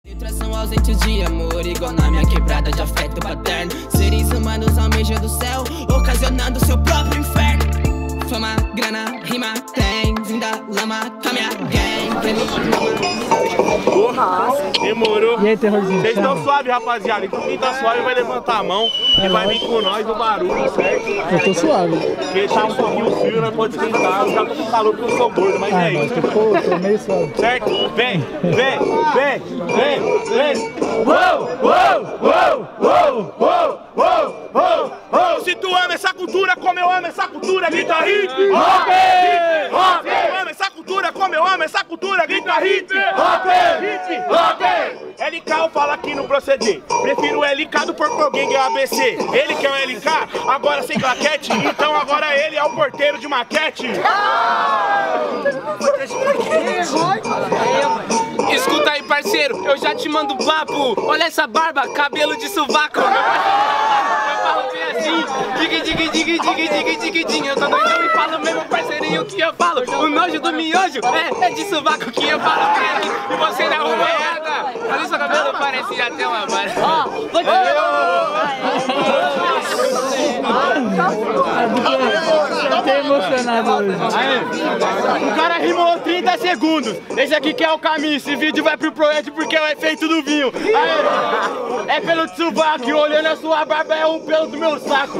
São ausentes de amor, igual na minha quebrada de afeto paterno. Seres humanos almejam do céu, ocasionando seu próprio inferno. Fama, grana, rima, tem, vim da lama com a minha gang. Porra, demorou. E aí, terrorzinho? Vocês estão suave, rapaziada. Então quem tá suave vai levantar a mão e vai vir com nós no barulho, certo? Eu tô suave. Porque tá um pouquinho frio, nós pode esquentar. Eu já tô com calor porque eu sou gordo, mas é isso. Tô meio suave. Certo? Vem. Uou, uou, uou, uou, uou, uou, uou, uou. Se tu ama essa cultura como eu amo essa cultura, grita hip hop! Hip hop! Se tu ama essa cultura como eu amo essa cultura, grita hip hop! Hip hop! LK eu falo aqui no proceder. Prefiro o LK do Porco Gang ABC. Ele que é o LK, agora sem claquete. Então agora ele é o porteiro de maquete. Escuta aí, parceiro, eu já te mando papo. Olha essa barba, cabelo de sovaco. Eu falo bem assim, dig. Eu tô doidão e falo mesmo, parceirinho, o que eu falo. O nojo do miojo é de sovaco que eu falo bem assim. E você não arruma nada. Olha o seu cabelo, parece até uma vara. Ó, vou te Tô emocionado hoje. O cara rimou 30 segundos. Esse aqui que é o caminho. Esse vídeo vai pro projeto porque é o efeito do vinho. Aê. É pelo de sovaco. Olhando a sua barba é um pelo do meu saco.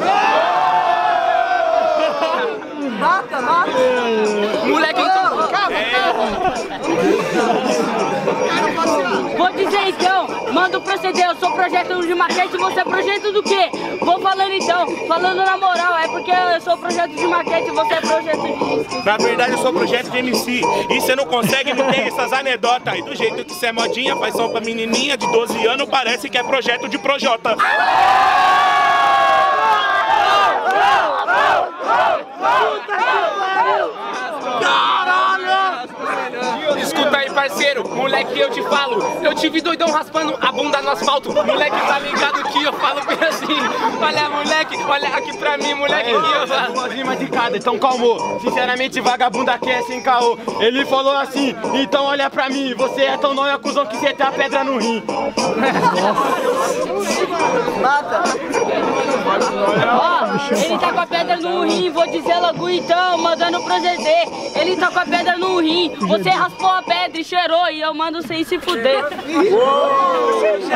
Mata! moleque, Vou dizer então, manda proceder, eu sou projeto de maquete, você é projeto do quê? Vou falando então, falando na moral, é porque eu sou projeto de maquete, você é projeto de... Na verdade eu sou projeto de MC, e você não consegue me ter essas anedotas. E do jeito que você é modinha, faz som pra menininha de 12 anos, parece que é projeto de projota. Escuta aí, parceiro, moleque, eu te falo, eu te vi doidão raspando a bunda no asfalto. Moleque, tá ligado que eu falo bem assim. Olha, moleque, olha aqui pra mim, moleque, que eu falo. Duas rimas de cada, então calmou. Sinceramente, vagabundo aqui é sem caô. Ele falou assim, então olha pra mim. Você é tão nóia, cuzão, que você tem a pedra no rim. Mata! Ó, ele tá com a pedra no rim, vou dizer logo então, mandando proceder. Ele tá com a pedra no rim, você raspou a pedra e cheirou, e eu mando sem se fuder. Você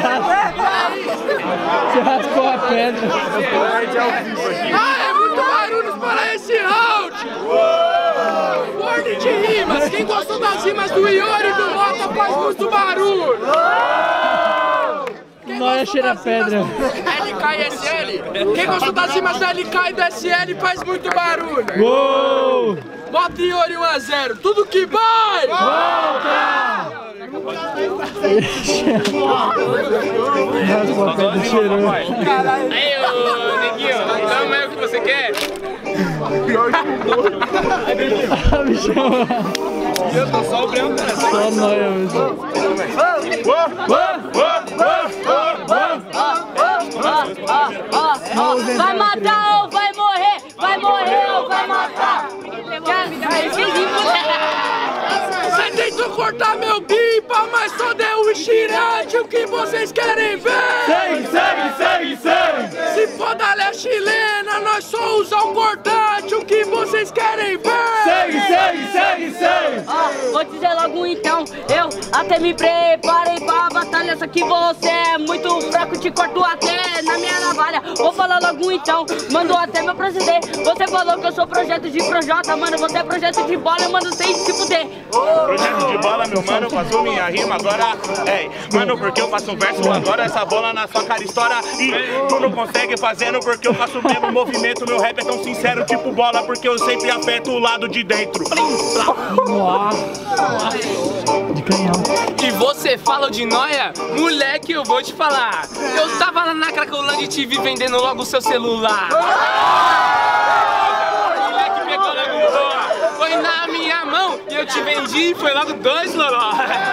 raspou a pedra. Ah, é muito barulho para esse round! Ordem de rimas, quem gostou das rimas do Iori e do Mota faz muito barulho! Nóia cheira pedra. LK e SL, quem gostou das rimas do LK e do SL faz muito barulho! Uou! Mota e Iori 1-0, tudo que vai! Volta! Raspou a pedra e cheirou. Aí, ô, neguinho, não é o que você quer? Eu tô só o branco, né? Só nóia mesmo. Vai matar ou vai morrer? Vai morrer ou vai matar? Você tentou cortar meu pipa, mas só deu um estirante, o que vocês querem ver? Segue! Se for da lé chilena, nós só usamos cortante, o que vocês querem ver? Segue! Vou dizer logo então, eu até me preparei pra batalha, só que você é muito fraco, te corto até na minha navalha. Vou falar logo então, mando até meu proceder. Você falou que eu sou projeto de projota, mano, você é projeto de bola, eu mando sem se fuder. Projeto de bola, meu mano, passou minha rima agora. É, mano, porque eu faço verso agora, essa bola na sua cara estoura. E tu não consegue fazendo porque eu faço o mesmo movimento. Meu rap é tão sincero, tipo bola, porque eu sempre afeto o lado de dentro. De canhão. E você fala de nóia? Moleque, eu vou te falar. Eu tava lá na Cracolândia e te vi vendendo logo o seu celular. Moleque pegou logo boa. Foi na minha mão e eu te vendi e foi logo 2 loló.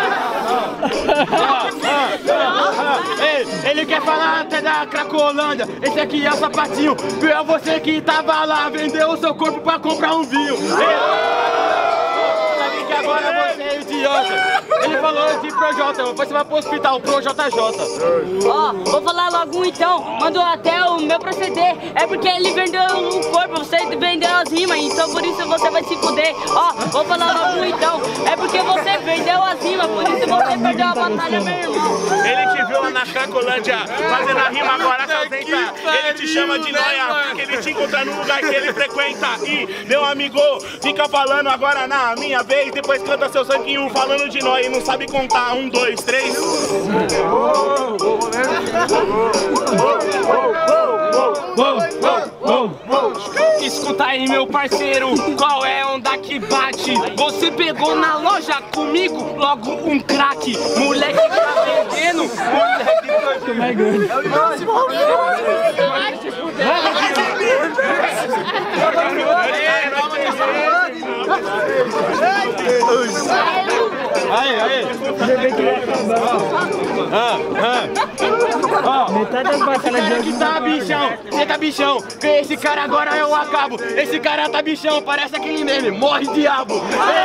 Ele quer falar até da Cracolândia. Esse aqui é o sapatinho. É você que tava lá, vendeu o seu corpo pra comprar um vinho. Sabe que agora você é idiota. Ele falou de Projota, depois você vai pro hospital, pro JJ. Ó, vou falar logo então, mandou até o meu proceder. É porque ele vendeu o corpo, você vendeu as rimas, então por isso você vai se fuder. Ó, vou falar logo então, é porque você vendeu as rimas, por isso você perdeu a batalha, meu irmão. Ele te viu lá na Cracolândia, fazendo a rima agora só tenta. Ele te chama de noia, porque ele te encontra no lugar que ele frequenta. E, meu amigo, fica falando agora na minha vez, depois canta seu sanguinho falando de nós e não sabe contar. 1, 2, 3. Escuta aí, meu parceiro, qual é a onda que bate? Você pegou na loja comigo logo um craque. Moleque tá vendendo, moleque doido. Mais grande. Aí. Metade das batalhas de hoje Tá bichão, você tá bichão. Vê esse cara agora eu acabo. Esse cara tá bichão, parece aquele meme. Morre diabo.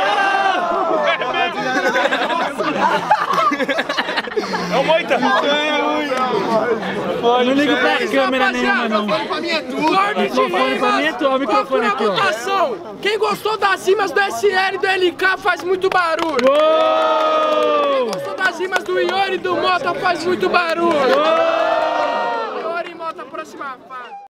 É o Moita. Não ligo pra câmera nenhuma, não. Microfone pra mim é tua, o microfone aqui, ó. votação. Quem gostou das rimas do SL e do LK faz muito barulho. Quem gostou das rimas do Iori e do Mota faz muito barulho. Iori e Mota, próxima fase.